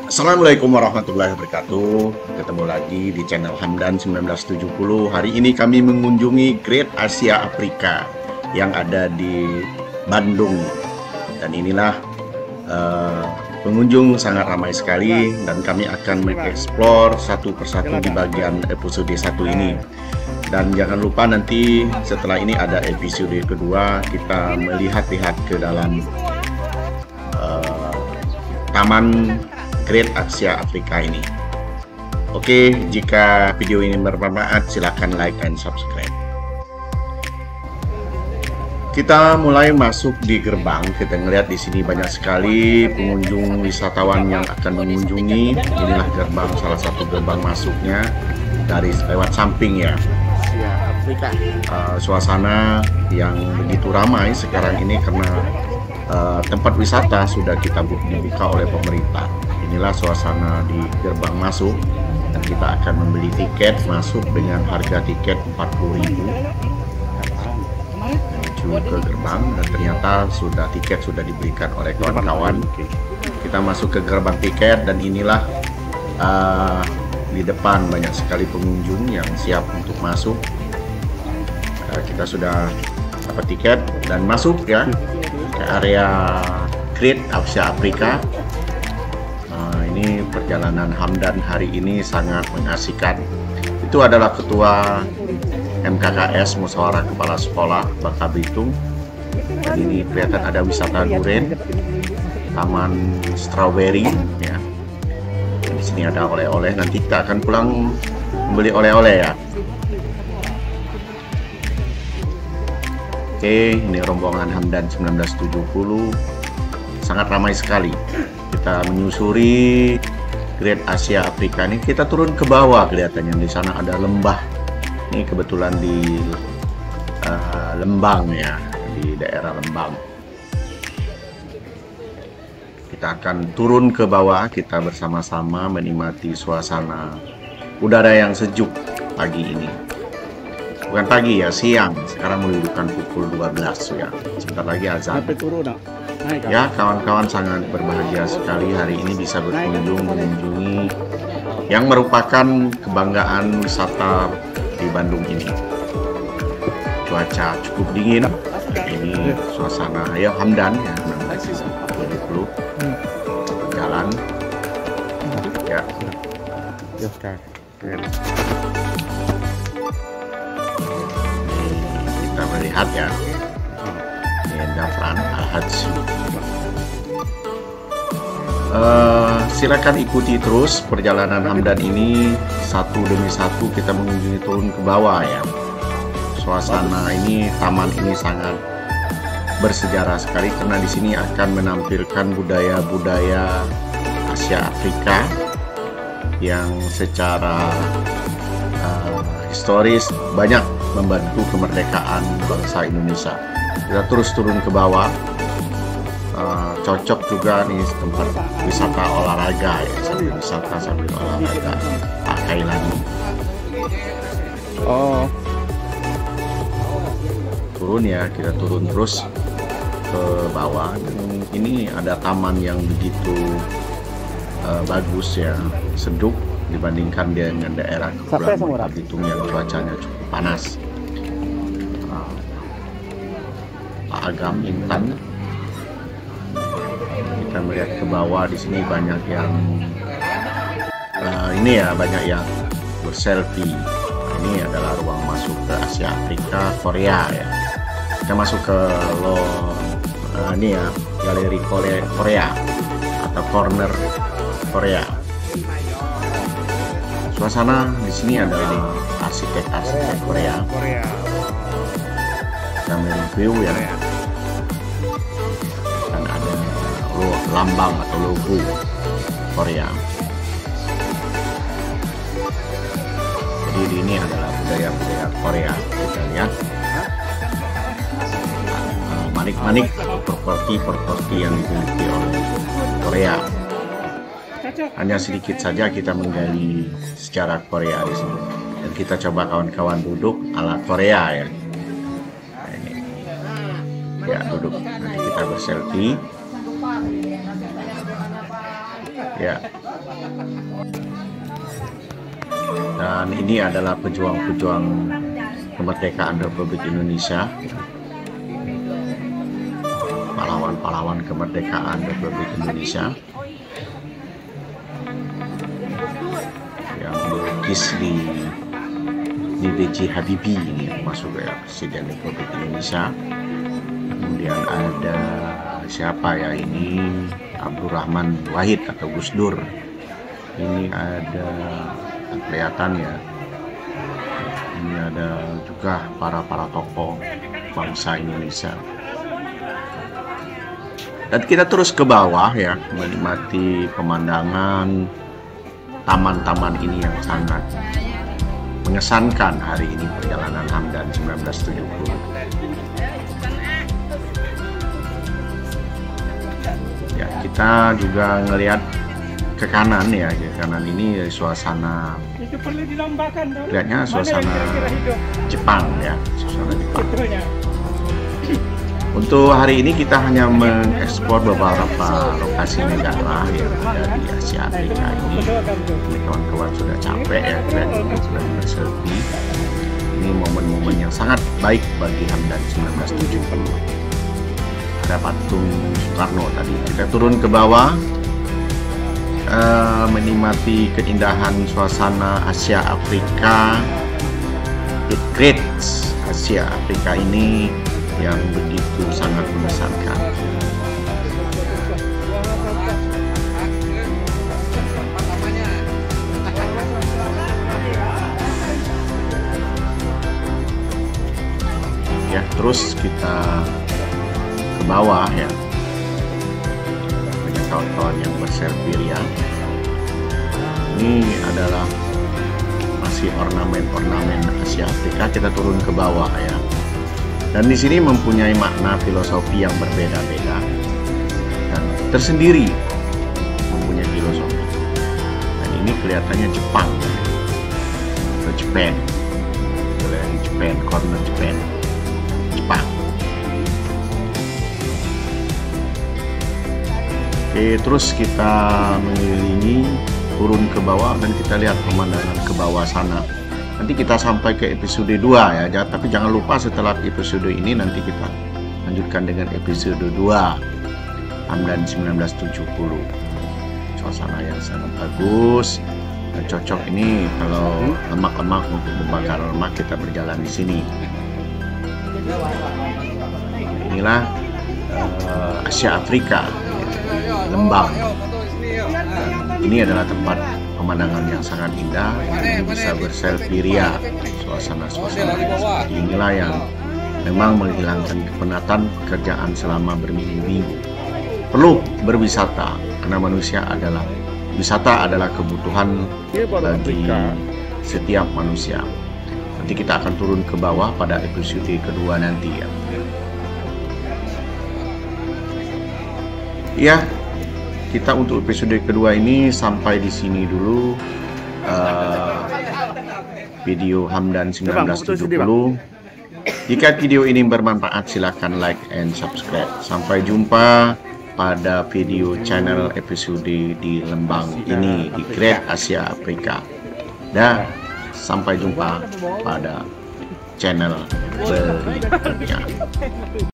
Assalamualaikum warahmatullahi wabarakatuh. Ketemu lagi di channel Hamdan 1970. Hari ini kami mengunjungi Great Asia Afrika yang ada di Bandung. Dan inilah pengunjung sangat ramai sekali dan kami akan mengeksplor satu persatu di bagian episode 1 ini. Dan jangan lupa nanti setelah ini ada episode kedua, kita melihat-lihat ke dalam Taman Great Asia Afrika ini. Oke, jika video ini bermanfaat, silakan like dan subscribe. Kita mulai masuk di gerbang. Kita ngelihat di sini banyak sekali pengunjung wisatawan yang akan mengunjungi. Inilah gerbang, salah satu gerbang masuknya dari lewat samping ya. Afrika. Suasana yang begitu ramai sekarang ini karena tempat wisata sudah kita dibuka oleh pemerintah. Inilah suasana di gerbang masuk dan kita akan membeli tiket masuk dengan harga tiket 40.000 menuju ke gerbang, dan ternyata tiket sudah diberikan oleh kawan-kawan. Kita masuk ke gerbang tiket dan inilah di depan banyak sekali pengunjung yang siap untuk masuk. Kita sudah dapat tiket dan masuk ya ke area Great Asia Afrika. Ini perjalanan Hamdan hari ini sangat mengasihkan. Itu adalah Ketua MKKS Musyawarah Kepala Sekolah Bangka Belitung. Dan ini kelihatan ada wisata durian, taman strawberry ya. Di sini ada oleh-oleh. Nanti kita akan pulang membeli oleh-oleh ya. Oke, ini rombongan Hamdan 1970. Sangat ramai sekali. Kita menyusuri Great Asia Afrika ini. Kita turun ke bawah, kelihatannya di sana ada lembah. Ini kebetulan di Lembang ya, di daerah Lembang. Kita akan turun ke bawah, kita bersama-sama menikmati suasana udara yang sejuk pagi ini. Bukan pagi ya, siang. Sekarang menunjukkan pukul 12 ya. Sebentar lagi azan. Ya, kawan-kawan sangat berbahagia sekali hari ini bisa berkunjung mengunjungi yang merupakan kebanggaan wisata di Bandung ini. Cuaca cukup dingin. Ini suasana ya Hamdan ya, 1970. Jalan. Ya. Kita melihat ya. Dafran Al-Hadzi. Silakan ikuti terus perjalanan Hamdan ini satu demi satu. Kita mengunjungi turun ke bawah ya. Suasana ini, taman ini sangat bersejarah sekali karena di sini akan menampilkan budaya-budaya Asia Afrika yang secara historis banyak membantu kemerdekaan bangsa Indonesia. Kita terus turun ke bawah. Cocok juga nih tempat wisata olahraga ya, sambil wisata sambil olahraga pakai lagi. Turun ya, kita turun terus ke bawah. Dan ini ada taman yang begitu bagus ya, sejuk dibandingkan dengan daerah Kepulauan Bangka Belitung yang cuacanya cukup panas. Agam Intan. Kita melihat ke bawah, di sini banyak yang ini ya, banyak yang berselfie. Ini adalah ruang masuk ke Asia Afrika Korea ya. Kita masuk ke ini ya, galeri Korea atau corner Korea. Suasana di sini adalah arsitek-arsitek Korea. Kita mereview ya. Dan ada lambang atau logo Korea. Jadi ini adalah budaya-budaya Korea. Kita lihat manik-manik atau properti-properti yang dimiliki oleh Korea. Hanya sedikit saja kita menggali sejarah Korea di sini. Dan kita coba kawan-kawan duduk ala Korea ya. Ya, duduk. Nanti kita berselfie. Ya, Dan ini adalah pejuang-pejuang kemerdekaan Republik Indonesia, pahlawan-pahlawan kemerdekaan Republik Indonesia yang melukis di B.J. Habibie, ini masuk ya, Presiden Republik Indonesia. Kemudian ada siapa ya ini, Abdurrahman Wahid atau Gus Dur. Ini ada kelihatan ya, ini ada juga para tokoh bangsa Indonesia. Dan kita terus ke bawah ya, menikmati pemandangan taman-taman ini yang sangat mengesankan hari ini perjalanan Hamdan 1970. Ya, kita juga ngelihat ke kanan ya, ke kanan ini suasana, lihatnya suasana Jepang ya, suasana Jepang. Untuk hari ini kita hanya mengekspor beberapa lokasi negara yang ada di Asia Afrika ini. Kawan-kawan sudah capek ya, dan sudah berselfie. Ini momen-momen yang sangat baik bagi Hamdan 1970. Ada patung Soekarno tadi. Kita turun ke bawah, menikmati keindahan suasana Asia Afrika, The Great Asia Afrika ini yang begitu sangat mengesankan. Ya, terus kita ke bawah ya, banyak kawan-kawan yang berselfie ya. Ini adalah masih ornamen-ornamen Asia Afrika. Kita turun ke bawah ya. Dan di sini mempunyai makna filosofi yang berbeda-beda dan tersendiri, mempunyai filosofi. Dan ini kelihatannya Jepang, atau Japan, boleh di Japan, corner Japan, Jepang. Oke, terus kita mengelilingi, turun ke bawah dan kita lihat pemandangan ke bawah sana. Nanti kita sampai ke episode 2 ya, tapi jangan lupa setelah episode ini nanti kita lanjutkan dengan episode 2 Hamdan 1970. Suasana yang sangat bagus dan cocok ini kalau lemak-lemak untuk membakar lemak, kita berjalan di sini. Inilah Asia Afrika, Lembang. Dan ini adalah tempat pemandangan yang sangat indah, yang bisa berselfie ria. Suasana-suasana seperti inilah yang memang menghilangkan kepenatan pekerjaan selama berminggu-minggu. Perlu berwisata karena wisata adalah kebutuhan bagi setiap manusia. Nanti kita akan turun ke bawah pada episode kedua nanti ya. Ya, kita untuk episode kedua ini sampai di sini dulu. Video Hamdan 1970. Jika video ini bermanfaat, silakan like and subscribe. Sampai jumpa pada video channel episode di Lembang ini, di Great Asia Afrika. Dan sampai jumpa pada channel berikutnya.